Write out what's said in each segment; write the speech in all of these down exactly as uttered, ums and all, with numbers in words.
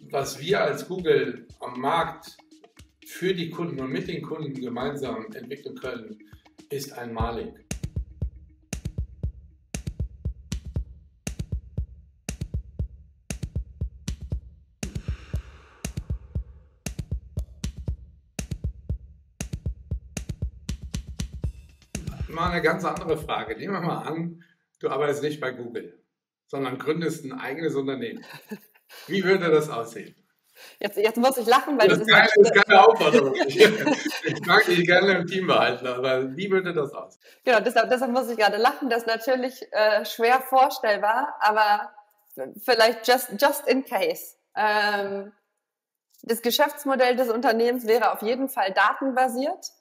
was wir als Google am Markt für die Kunden und mit den Kunden gemeinsam entwickeln können, ist einmalig. Mal eine ganz andere Frage. Nehmen wir mal an, du arbeitest nicht bei Google, sondern gründest ein eigenes Unternehmen. Wie würde das aussehen? Jetzt, jetzt muss ich lachen, weil das, das ist keine, das ist keine Aufforderung. Ich, ich mag dich gerne im Team behalten, aber wie würde das aussehen? Genau, deshalb, deshalb muss ich gerade lachen. Das ist natürlich äh, schwer vorstellbar, aber vielleicht just, just in case. Ähm, das Geschäftsmodell des Unternehmens wäre auf jeden Fall datenbasiert.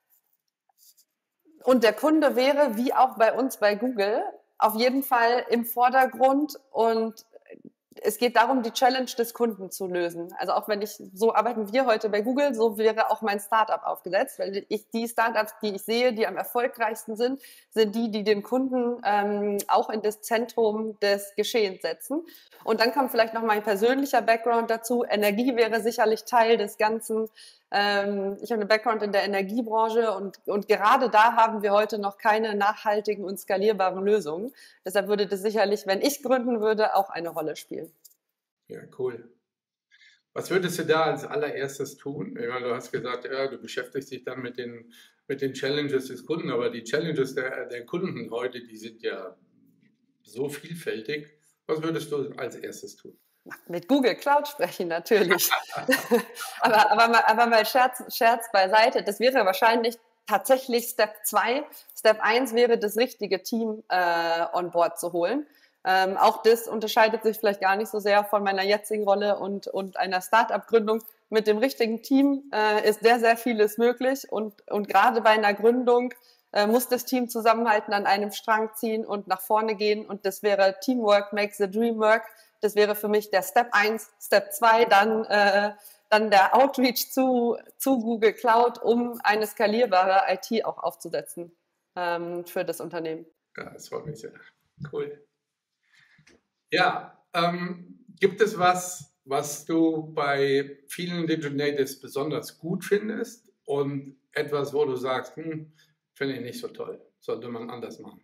Und der Kunde wäre, wie auch bei uns bei Google, auf jeden Fall im Vordergrund und es geht darum, die Challenge des Kunden zu lösen. Also auch wenn ich, so arbeiten wir heute bei Google, so wäre auch mein Startup aufgesetzt, weil ich die Startups, die ich sehe, die am erfolgreichsten sind, sind die, die den Kunden ähm, auch in das Zentrum des Geschehens setzen. Und dann kommt vielleicht noch mein persönlicher Background dazu. Energie wäre sicherlich Teil des Ganzen. Ähm, ich habe einen Background in der Energiebranche und, und gerade da haben wir heute noch keine nachhaltigen und skalierbaren Lösungen. Deshalb würde das sicherlich, wenn ich gründen würde, auch eine Rolle spielen. Ja, cool. Was würdest du da als allererstes tun? Ja, du hast gesagt, ja, du beschäftigst dich dann mit den, mit den Challenges des Kunden, aber die Challenges der, der Kunden heute, die sind ja so vielfältig. Was würdest du als erstes tun? Mit Google Cloud sprechen natürlich. aber, aber, mal, aber mal Scherz, Scherz beiseite. Das wäre wahrscheinlich tatsächlich Step zwei. Step eins wäre, das richtige Team äh, on board zu holen. Ähm, auch das unterscheidet sich vielleicht gar nicht so sehr von meiner jetzigen Rolle und, und einer Start-up-Gründung. Mit dem richtigen Team äh, ist sehr, sehr vieles möglich und, und gerade bei einer Gründung äh, muss das Team zusammenhalten, an einem Strang ziehen und nach vorne gehen und das wäre Teamwork makes the dream work. Das wäre für mich der Step eins, Step zwei, dann, äh, dann der Outreach zu, zu Google Cloud, um eine skalierbare I T auch aufzusetzen ähm, für das Unternehmen. Ja, das freut mich sehr. Cool. Ja, ähm, gibt es was, was du bei vielen Digital Natives besonders gut findest und etwas, wo du sagst, hm, finde ich nicht so toll, sollte man anders machen?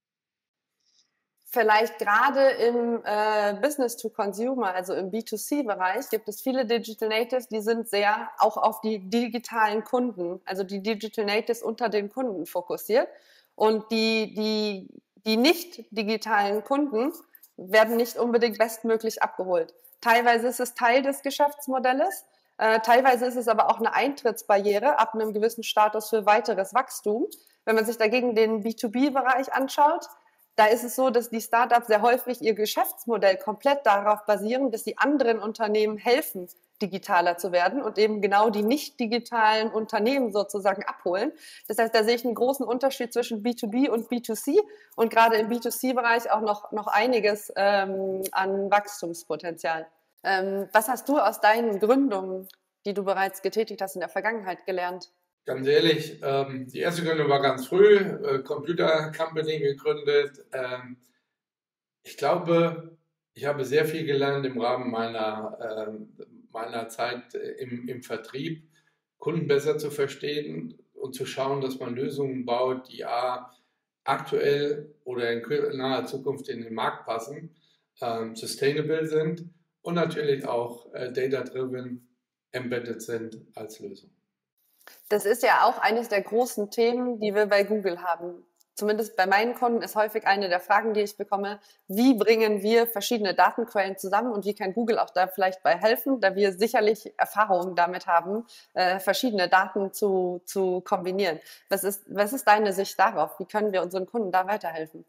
Vielleicht gerade im äh, Business-to-Consumer, also im B zwei C-Bereich, gibt es viele Digital Natives, die sind sehr auch auf die digitalen Kunden, also die Digital Natives unter den Kunden fokussiert. Und die, die, die nicht digitalen Kunden werden nicht unbedingt bestmöglich abgeholt. Teilweise ist es Teil des Geschäftsmodells, äh, teilweise ist es aber auch eine Eintrittsbarriere ab einem gewissen Status für weiteres Wachstum. Wenn man sich dagegen den B zwei B-Bereich anschaut, da ist es so, dass die Startups sehr häufig ihr Geschäftsmodell komplett darauf basieren, dass sie anderen Unternehmen helfen, digitaler zu werden und eben genau die nicht digitalen Unternehmen sozusagen abholen. Das heißt, da sehe ich einen großen Unterschied zwischen B zwei B und B zwei C und gerade im B zwei C-Bereich auch noch, noch einiges ähm, an Wachstumspotenzial. Ähm, was hast du aus deinen Gründungen, die du bereits getätigt hast in der Vergangenheit, gelernt? Ganz ehrlich, ähm, die erste Gründung war ganz früh, äh, Computer Company gegründet. Ähm, ich glaube, ich habe sehr viel gelernt im Rahmen meiner, äh, meiner Zeit im, im Vertrieb, Kunden besser zu verstehen und zu schauen, dass man Lösungen baut, die A, aktuell oder in naher Zukunft in den Markt passen, ähm, sustainable sind und natürlich auch äh, data-driven embedded sind als Lösung. Das ist ja auch eines der großen Themen, die wir bei Google haben. Zumindest bei meinen Kunden ist häufig eine der Fragen, die ich bekomme, wie bringen wir verschiedene Datenquellen zusammen und wie kann Google auch da vielleicht bei helfen, da wir sicherlich Erfahrungen damit haben, äh, verschiedene Daten zu, zu kombinieren. Was ist, was ist deine Sicht darauf? Wie können wir unseren Kunden da weiterhelfen?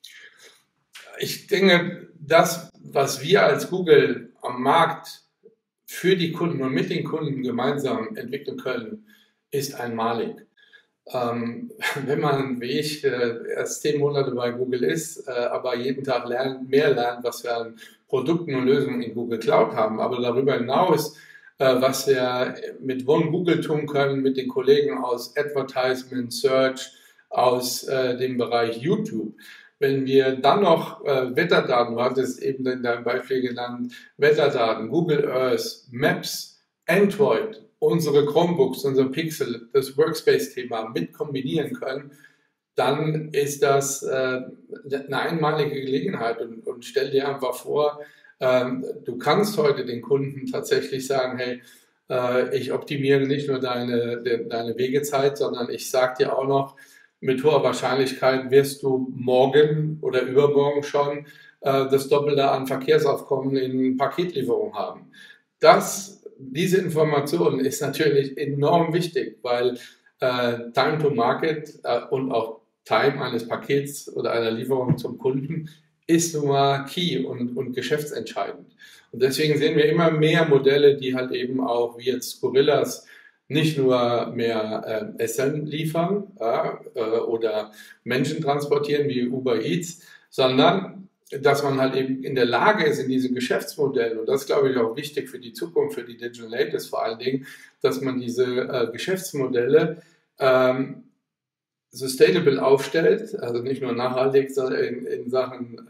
Ich denke, das, was wir als Google am Markt für die Kunden und mit den Kunden gemeinsam entwickeln können, ist einmalig. Ähm, wenn man, wie ich, äh, erst zehn Monate bei Google ist, äh, aber jeden Tag lernt, mehr lernt, was wir an Produkten und Lösungen in Google Cloud haben, aber darüber hinaus, äh, was wir mit One Google tun können, mit den Kollegen aus Advertisement, Search, aus äh, dem Bereich YouTube, Wenn wir dann noch äh, Wetterdaten, du hattest eben in deinem Beispiel genannt, Wetterdaten, Google Earth, Maps, Android, unsere Chromebooks, unser Pixel, das Workspace-Thema mit kombinieren können, dann ist das äh, eine einmalige Gelegenheit. Und, und stell dir einfach vor, ähm, du kannst heute den Kunden tatsächlich sagen, hey, äh, ich optimiere nicht nur deine, de, deine Wegezeit, sondern ich sage dir auch noch, mit hoher Wahrscheinlichkeit wirst du morgen oder übermorgen schon äh, das Doppelte an Verkehrsaufkommen in Paketlieferung haben. Das, diese Information ist natürlich enorm wichtig, weil äh, Time to Market äh, und auch Time eines Pakets oder einer Lieferung zum Kunden ist nun mal key und, und geschäftsentscheidend. Und deswegen sehen wir immer mehr Modelle, die halt eben auch wie jetzt Gorillas nicht nur mehr äh, Essen liefern ja, äh, oder Menschen transportieren wie Uber Eats, sondern dass man halt eben in der Lage ist, in diesen Geschäftsmodellen, und das glaube ich auch wichtig für die Zukunft, für die Digital Natives vor allen Dingen, dass man diese äh, Geschäftsmodelle ähm, sustainable aufstellt, also nicht nur nachhaltig in, in Sachen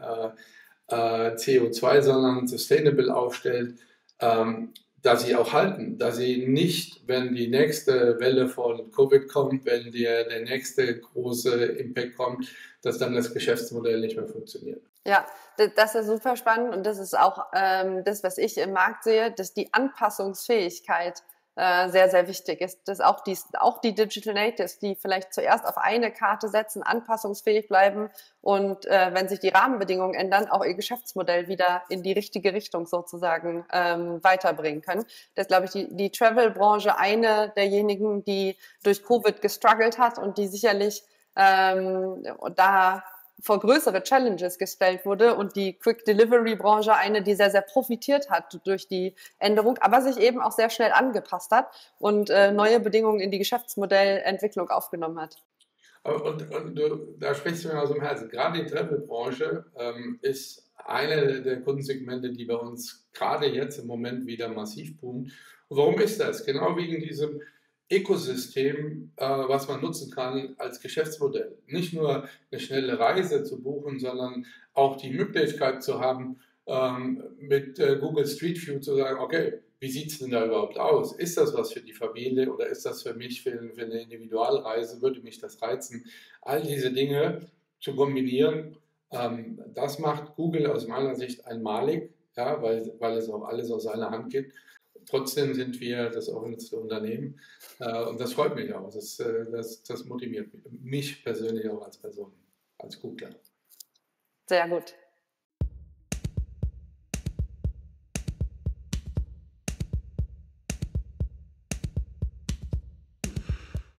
äh, äh, C O zwei, sondern sustainable aufstellt, ähm, dass sie auch halten, dass sie nicht, wenn die nächste Welle von Covid kommt, wenn der, der nächste große Impact kommt, dass dann das Geschäftsmodell nicht mehr funktioniert. Ja, das ist super spannend und das ist auch ähm, das, was ich im Markt sehe, dass die Anpassungsfähigkeit äh, sehr, sehr wichtig ist. Dass auch die, auch die Digital Natives, die vielleicht zuerst auf eine Karte setzen, anpassungsfähig bleiben und äh, wenn sich die Rahmenbedingungen ändern, auch ihr Geschäftsmodell wieder in die richtige Richtung sozusagen ähm, weiterbringen können. Das ist, glaube ich, die, die Travel-Branche eine derjenigen, die durch Covid gestruggelt hat und die sicherlich ähm, da vor größere Challenges gestellt wurde und die Quick-Delivery-Branche eine, die sehr, sehr profitiert hat durch die Änderung, aber sich eben auch sehr schnell angepasst hat und äh, neue Bedingungen in die Geschäftsmodellentwicklung aufgenommen hat. Und, und du, da sprichst du mir aus dem Herzen. Gerade die Travel-Branche ähm, ist eine der Kundensegmente, die bei uns gerade jetzt im Moment wieder massiv boomt. Und warum ist das? Genau wegen diesem Ökosystem, äh, was man nutzen kann als Geschäftsmodell. Nicht nur eine schnelle Reise zu buchen, sondern auch die Möglichkeit zu haben, ähm, mit äh, Google Street View zu sagen, okay, wie sieht es denn da überhaupt aus? Ist das was für die Familie oder ist das für mich, für, für eine Individualreise? Würde mich das reizen? All diese Dinge zu kombinieren, ähm, das macht Google aus meiner Sicht einmalig, ja, weil, weil es auch alles aus seiner Hand gibt. Trotzdem sind wir das offenste Unternehmen äh, und das freut mich auch. Das, äh, das, das motiviert mich, mich persönlich auch als Person, als Googler. Sehr gut.